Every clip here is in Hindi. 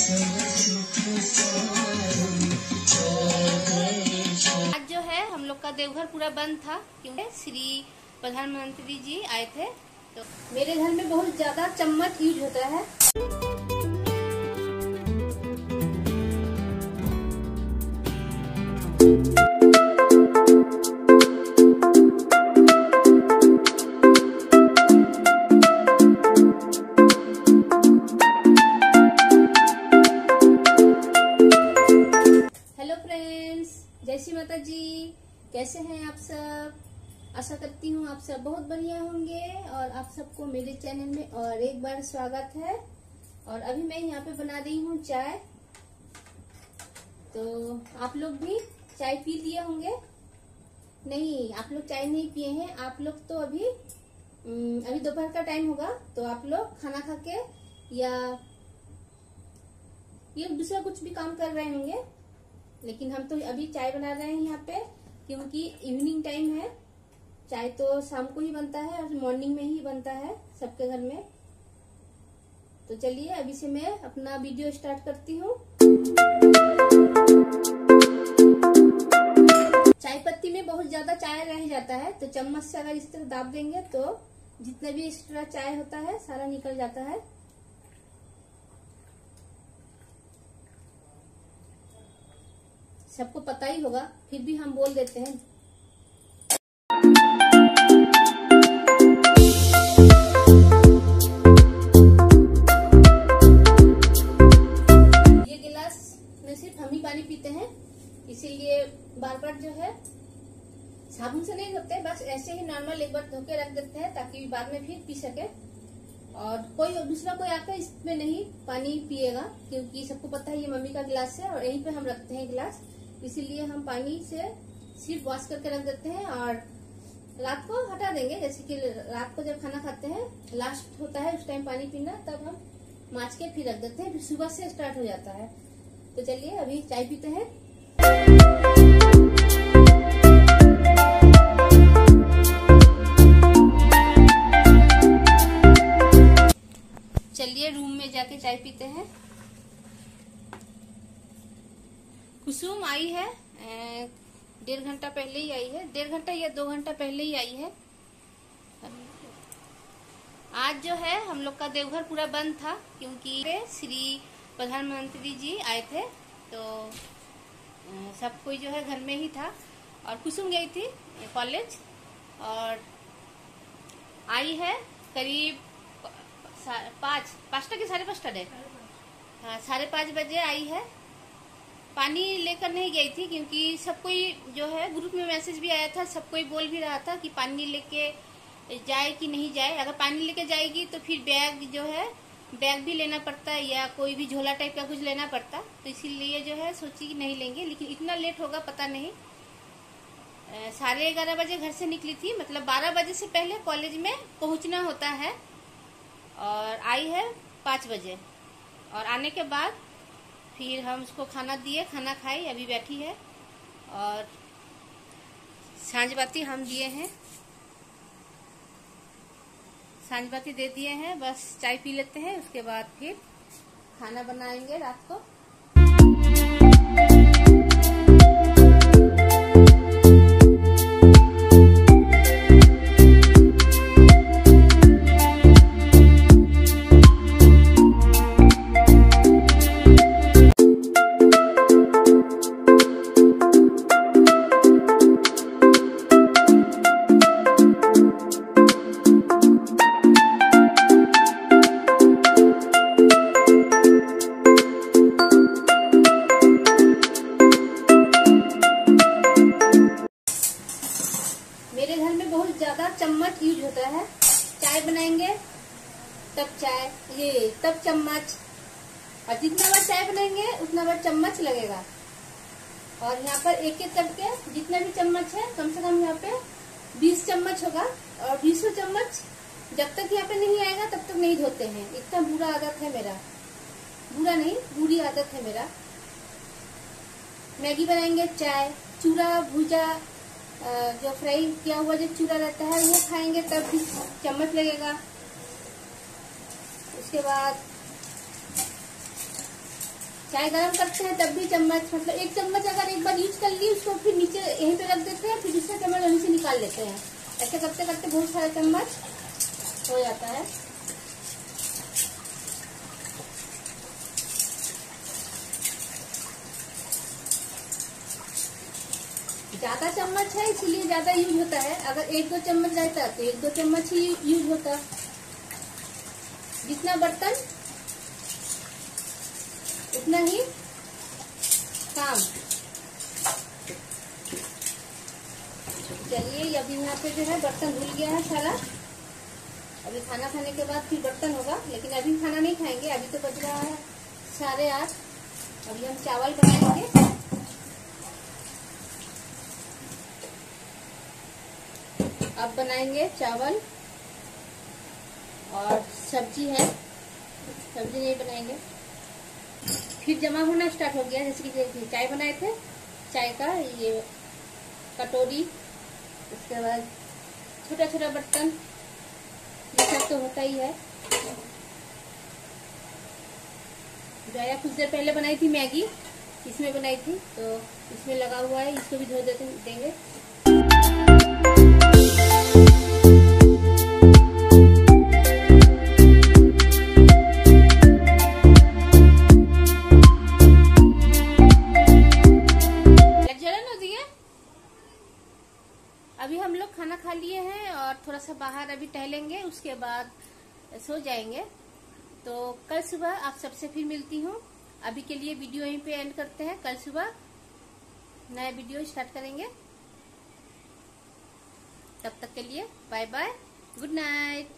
आज जो है हम लोग का देवघर पूरा बंद था क्योंकि श्री प्रधानमंत्री जी आए थे। तो मेरे घर में बहुत ज्यादा चम्मच यूज होता है। जय श्री माता जी, कैसे हैं आप सब? आशा करती हूँ आप सब बहुत बढ़िया होंगे और आप सबको मेरे चैनल में और एक बार स्वागत है। और अभी मैं यहाँ पे बना रही हूँ चाय। तो आप लोग भी चाय पी लिए होंगे? नहीं, आप लोग चाय नहीं पिए हैं। आप लोग तो अभी दोपहर का टाइम होगा, तो आप लोग खाना खा के या ये दूसरा कुछ भी काम कर रहे होंगे। लेकिन हम तो अभी चाय बना रहे हैं यहाँ पे, क्योंकि इवनिंग टाइम है। चाय तो शाम को ही बनता है और मॉर्निंग में ही बनता है सबके घर में। तो चलिए अभी से मैं अपना वीडियो स्टार्ट करती हूँ। चाय पत्ती में बहुत ज्यादा चाय रह जाता है, तो चम्मच से अगर इस तरह दाब देंगे तो जितना भी एक्स्ट्रा चाय होता है सारा निकल जाता है। सबको पता ही होगा, फिर भी हम बोल देते हैं। ये गिलास में सिर्फ हम ही पानी पीते हैं, इसीलिए बार बार जो है साबुन से नहीं धोते, बस ऐसे ही नॉर्मल एक बार धो के रख देते हैं ताकि बाद में फिर पी सके। और कोई दूसरा कोई आकर इसमें नहीं पानी पिएगा, क्योंकि सबको पता है ये मम्मी का गिलास है और यहीं पे हम रखते हैं गिलास। इसीलिए हम पानी से सिर्फ वॉश करके रख देते हैं और रात को हटा देंगे। जैसे कि रात को जब खाना खाते हैं लास्ट होता है उस टाइम पानी पीना, तब हम माँज के फिर रख देते हैं, फिर सुबह से स्टार्ट हो जाता है। तो चलिए अभी चाय पीते हैं। चलिए रूम में जाके चाय पीते हैं। कुसुम आई है 1.5 घंटा पहले ही आई है, 1.5 घंटा या 2 घंटा पहले ही आई है। आज जो है हम लोग का देवघर पूरा बंद था क्योंकि श्री प्रधानमंत्री जी आए थे। तो सब कोई जो है घर में ही था और कुसुम गई थी कॉलेज और आई है करीब 5:30 के 5:30 हाँ 5:30 बजे आई है। पानी लेकर नहीं गई थी क्योंकि सब कोई जो है ग्रुप में मैसेज भी आया था, सब कोई बोल भी रहा था कि पानी लेके जाए कि नहीं जाए। अगर पानी लेके जाएगी तो फिर बैग भी लेना पड़ता है या कोई भी झोला टाइप का कुछ लेना पड़ता, तो इसीलिए जो है सोची कि नहीं लेंगे। लेकिन इतना लेट होगा पता नहीं। 11:30 बजे घर से निकली थी, मतलब 12 बजे से पहले कॉलेज में पहुंचना होता है। और आई है 5 बजे और आने के बाद फिर हम उसको खाना दिए, खाना खाई, अभी बैठी है। और सांझ बाती हम दिए हैं, सांझ बाती दे दिए हैं। बस चाय पी लेते हैं, उसके बाद फिर खाना बनाएंगे रात को। मेरे घर में बहुत ज्यादा चम्मच यूज होता है। चाय बनाएंगे तब तब चम्मच, और जितना बार चाय बनाएंगे उतना बार चम्मच लगेगा। और यहाँ पर एक एक करके जितना भी चम्मच है कम से कम यहाँ पे 20 चम्मच होगा। और 20 चम्मच जब तक यहाँ पे नहीं आएगा तब तक नहीं धोते हैं। इतना बुरा आदत है मेरा, बुरा नहीं बुरी आदत है मेरा। मैगी बनाएंगे, चाय, चूड़ा भुजा, जो फ्राई किया हुआ जो चूड़ा रहता है वो खाएंगे तब भी चम्मच लगेगा। उसके बाद चाय गरम करते हैं तब भी चम्मच, मतलब 1 चम्मच अगर एक बार यूज कर ली उसको फिर नीचे यहीं पे रख देते हैं, फिर दूसरा चम्मच वहीं से निकाल लेते हैं। ऐसे करते करते बहुत सारा चम्मच हो जाता है। ज्यादा चम्मच है इसलिए ज्यादा यूज होता है। अगर 1-2 चम्मच रहता तो 1-2 चम्मच ही यूज होता। जितना बर्तन उतना ही काम। चलिए अभी यहाँ पे जो है बर्तन धुल गया है सारा। अभी खाना खाने के बाद फिर बर्तन होगा, लेकिन अभी खाना नहीं खाएंगे। अभी तो बज रहा है 8:30। अभी हम चावल बनाएंगे। अब बनाएंगे चावल और सब्जी है, सब्जी नहीं बनाएंगे। फिर जमा होना स्टार्ट हो गया। जैसे कि चाय बनाए थे, चाय का ये कटोरी, उसके बाद छोटा छोटा बर्तन, ये सब तो होता ही है। जया कुछ देर पहले बनाई थी मैगी, इसमें बनाई थी, तो इसमें लगा हुआ है, इसको भी धो देंगे। अभी हम लोग खाना खा लिए हैं और थोड़ा सा बाहर अभी टहलेंगे, उसके बाद सो जाएंगे। तो कल सुबह आप सबसे फिर मिलती हूँ। अभी के लिए वीडियो यहीं पे एंड करते हैं। कल सुबह नया वीडियो स्टार्ट करेंगे। तब तक के लिए बाय बाय, गुड नाइट।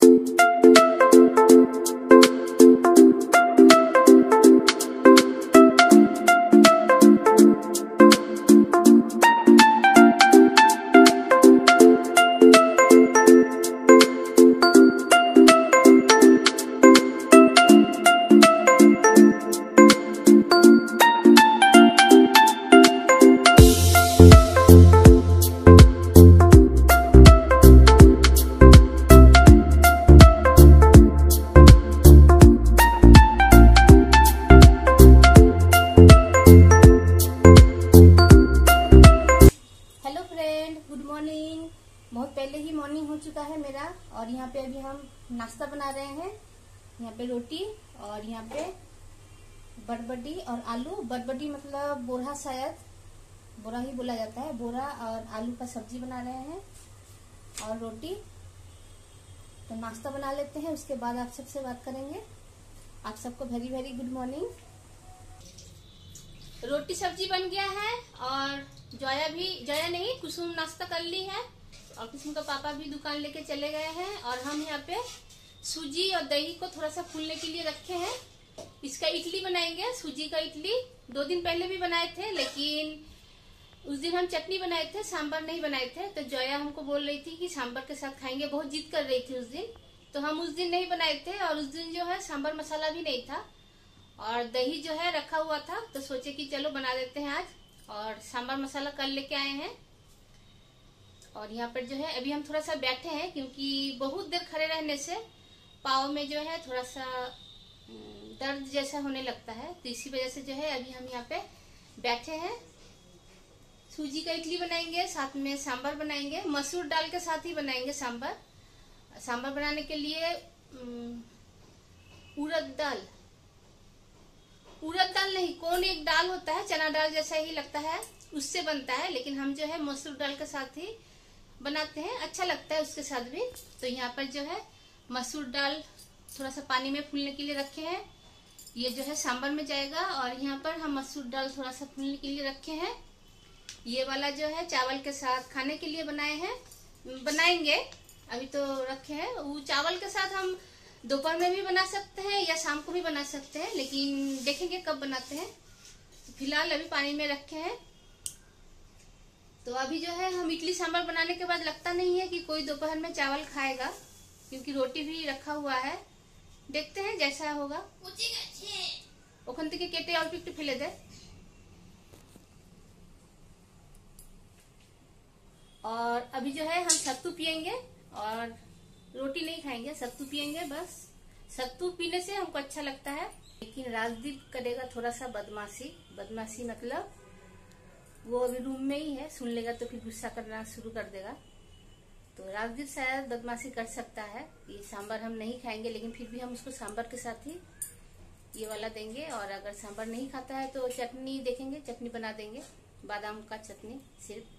बहुत पहले ही मॉर्निंग हो चुका है मेरा, और यहाँ पे अभी हम नाश्ता बना रहे हैं। यहाँ पे रोटी और यहाँ पे बरबटी और आलू। बरबटी मतलब बोरा, शायद बोरा ही बोला जाता है। बोरा और आलू का सब्जी बना रहे हैं और रोटी। तो नाश्ता बना लेते हैं, उसके बाद आप सबसे बात करेंगे। आप सबको वेरी वेरी गुड मॉर्निंग। रोटी सब्जी बन गया है और जया नहीं, कुसुम नाश्ता कर ली है और कुसुम का पापा भी दुकान लेके चले गए हैं। और हम यहाँ पे सूजी और दही को थोड़ा सा फूलने के लिए रखे हैं। इसका इडली बनाएंगे, सूजी का इडली। 2 दिन पहले भी बनाए थे, लेकिन उस दिन हम चटनी बनाए थे, सांभर नहीं बनाए थे। तो जया हमको बोल रही थी कि सांभर के साथ खाएंगे, बहुत जिद कर रही थी उस दिन। तो हम उस दिन नहीं बनाए थे, और उस दिन जो है सांभर मसाला भी नहीं था और दही जो है रखा हुआ था। तो सोचे कि चलो बना देते हैं आज, और सांभर मसाला कल लेके आए हैं। और यहाँ पर जो है अभी हम थोड़ा सा बैठे हैं, क्योंकि बहुत देर खड़े रहने से पाँव में जो है थोड़ा सा दर्द जैसा होने लगता है। तो इसी वजह से जो है अभी हम यहाँ पे बैठे हैं। सूजी का इडली बनाएंगे, साथ में सांभर बनाएंगे। मसूर दाल के साथ ही बनाएंगे सांभर। सांभर बनाने के लिए उड़द दाल नहीं, कौन एक दाल होता है, चना दाल जैसा ही लगता है, उससे बनता है। लेकिन हम जो है मसूर दाल के साथ ही बनाते हैं, अच्छा लगता है उसके साथ भी। तो यहाँ पर जो है मसूर दाल थोड़ा सा पानी में फूलने के लिए रखे हैं। ये जो है सांभर में जाएगा। और यहाँ पर हम मसूर दाल थोड़ा सा फूलने के लिए रखे हैं। ये वाला जो है चावल के साथ खाने के लिए बनाएंगे, अभी तो रखे हैं। वो चावल के साथ हम दोपहर में भी बना सकते हैं या शाम को भी बना सकते हैं, लेकिन देखेंगे कब बनाते हैं। फिलहाल अभी पानी में रखे हैं। तो अभी जो है हम इडली सांभर बनाने के बाद लगता नहीं है कि कोई दोपहर में चावल खाएगा, क्योंकि रोटी भी रखा हुआ है। देखते हैं जैसा होगा। ओखन থেকে কেটে অল্প একটু ফেলে दे। और अभी जो है हम सत्तू पियेंगे और रोटी नहीं खाएंगे, सत्तू पियेंगे। बस सत्तू पीने से हमको अच्छा लगता है। लेकिन राजदीप करेगा थोड़ा सा बदमाशी मतलब वो अभी रूम में ही है, सुन लेगा तो फिर गुस्सा करना शुरू कर देगा। तो राजदीप शायद बदमाशी कर सकता है। ये सांभर हम नहीं खाएंगे, लेकिन फिर भी हम उसको सांभर के साथ ही ये वाला देंगे। और अगर सांभर नहीं खाता है तो चटनी देखेंगे, चटनी बना देंगे, बादाम का चटनी सिर्फ।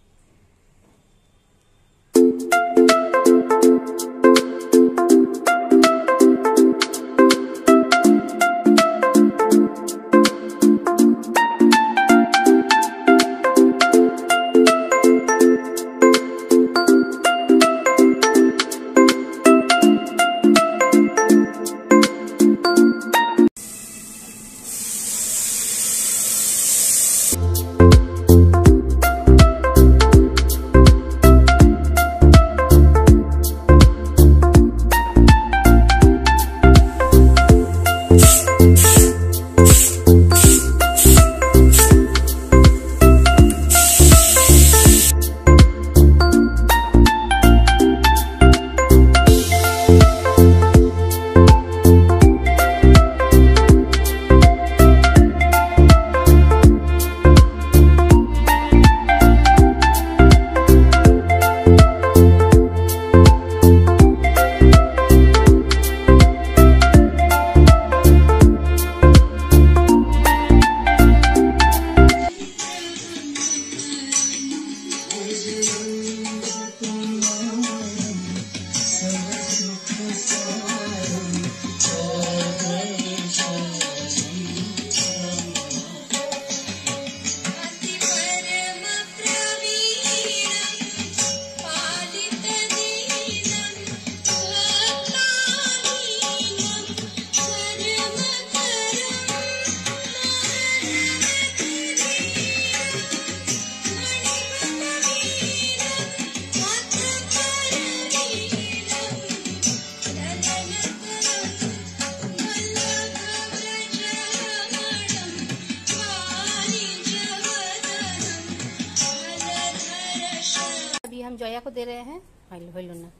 हम जोया को दे रहे हैं, हेलो ना,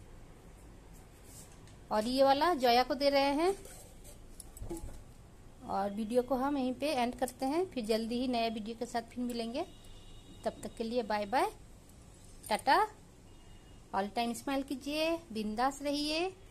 और ये वाला जोया को दे रहे हैं। और वीडियो को हम यहीं पे एंड करते हैं, फिर जल्दी ही नए वीडियो के साथ फिर मिलेंगे। तब तक के लिए बाय बाय, टाटा। ऑल टाइम स्माइल कीजिए, बिंदास रहिए।